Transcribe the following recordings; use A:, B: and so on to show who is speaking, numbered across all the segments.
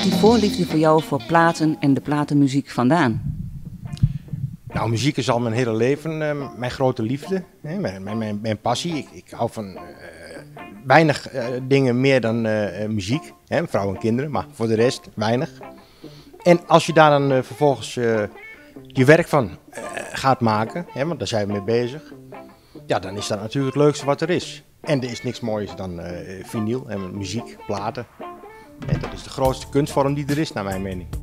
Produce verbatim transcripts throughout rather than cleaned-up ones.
A: komt die voorliefde voor jou voor platen en de platenmuziek vandaan?
B: Nou, muziek is al mijn hele leven uh, mijn grote liefde, hè, mijn, mijn, mijn passie. Ik, ik hou van uh, weinig uh, dingen meer dan uh, muziek, hè, vrouwen en kinderen, maar voor de rest weinig. En als je daar dan uh, vervolgens uh, je werk van uh, gaat maken, hè, want daar zijn we mee bezig, ja, dan is dat natuurlijk het leukste wat er is. En er is niks moois dan uh, vinyl en muziek, platen. En dat is de grootste kunstvorm die er is, naar mijn mening.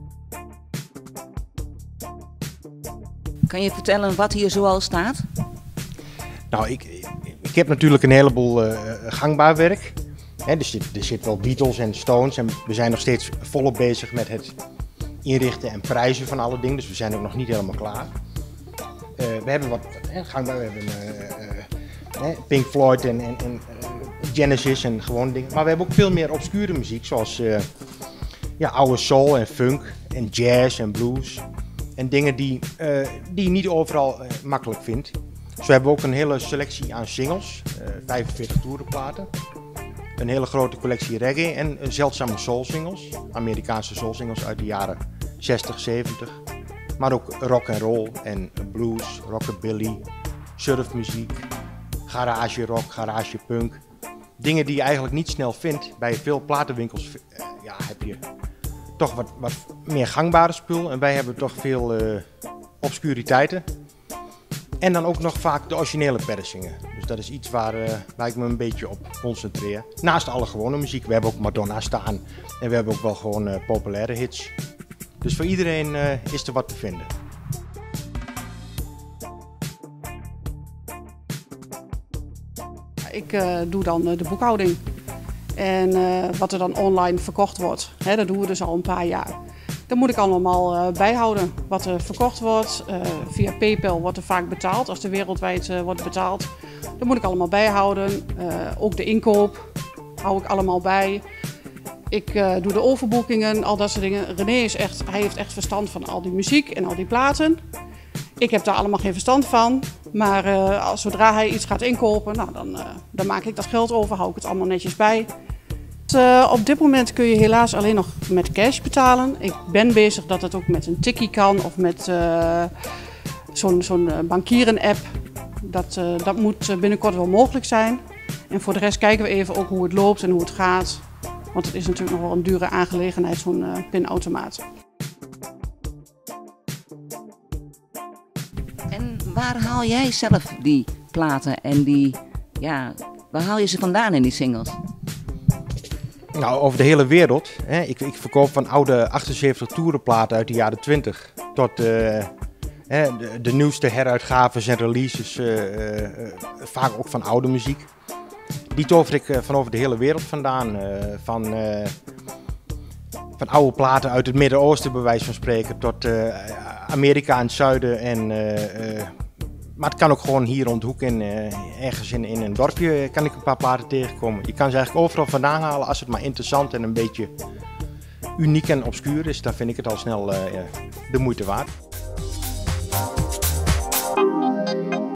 A: Kan je vertellen wat hier zoal staat?
B: Nou, ik, ik heb natuurlijk een heleboel uh, gangbaar werk. He, er, zit, er zit wel Beatles en Stones en we zijn nog steeds volop bezig met het inrichten en prijzen van alle dingen. Dus we zijn ook nog niet helemaal klaar. Uh, we hebben wat he, gangbaar, we hebben uh, uh, Pink Floyd en, en, en uh, Genesis en gewoon dingen. Maar we hebben ook veel meer obscure muziek, zoals uh, ja, oude soul en funk en jazz en blues. En dingen die, uh, die je niet overal uh, makkelijk vindt. Zo hebben we ook een hele selectie aan singles, uh, vijfenveertig toerenplaten. Een hele grote collectie reggae en uh, zeldzame soul singles. Amerikaanse soul singles uit de jaren zestig, zeventig. Maar ook rock and roll en blues, rockabilly, surfmuziek, garage rock, garage punk. Dingen die je eigenlijk niet snel vindt. Bij veel platenwinkels uh, ja, heb je toch wat, wat meer gangbare spul en wij hebben toch veel uh, obscuriteiten. En dan ook nog vaak de originele persingen. Dus dat is iets waar, uh, waar ik me een beetje op concentreer. Naast alle gewone muziek. We hebben ook Madonna staan en we hebben ook wel gewoon uh, populaire hits. Dus voor iedereen uh, is er wat te vinden.
C: Ik uh, doe dan uh, de boekhouding. En uh, wat er dan online verkocht wordt, hè, dat doen we dus al een paar jaar. Dat moet ik allemaal uh, bijhouden. Wat er verkocht wordt, uh, via PayPal wordt er vaak betaald, als er wereldwijd uh, wordt betaald. Dat moet ik allemaal bijhouden. Uh, ook de inkoop hou ik allemaal bij. Ik uh, doe de overboekingen, al dat soort dingen. René is echt, hij heeft echt verstand van al die muziek en al die platen. Ik heb daar allemaal geen verstand van, maar uh, als, zodra hij iets gaat inkopen, nou, dan, uh, dan maak ik dat geld over, hou ik het allemaal netjes bij. Uh, op dit moment kun je helaas alleen nog met cash betalen. Ik ben bezig dat het ook met een tikkie kan of met uh, zo'n zo'n bankieren-app. Dat, uh, dat moet binnenkort wel mogelijk zijn. En voor de rest kijken we even ook hoe het loopt en hoe het gaat. Want het is natuurlijk nog wel een dure aangelegenheid, zo'n uh, pinautomaat.
A: En waar haal jij zelf die platen en die, ja, waar haal je ze vandaan in die singles?
B: Nou, over de hele wereld. Hè. Ik, ik verkoop van oude achtenzeventig toerenplaten uit de jaren twintig tot uh, hè, de, de nieuwste heruitgaves en releases, uh, uh, vaak ook van oude muziek. Die tover ik uh, van over de hele wereld vandaan. Uh, van, uh, van oude platen uit het Midden-Oosten, bij wijze van spreken, tot uh, Amerika in het zuiden. En, uh, uh, maar het kan ook gewoon hier om de hoek in, uh, ergens in, in een dorpje kan ik een paar platen tegenkomen. Je kan ze eigenlijk overal vandaan halen als het maar interessant en een beetje uniek en obscuur is. Dan vind ik het al snel uh, de moeite waard.